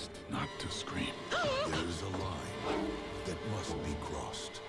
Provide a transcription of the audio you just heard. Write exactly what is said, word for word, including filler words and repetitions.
Not to scream. There is a line that must be crossed.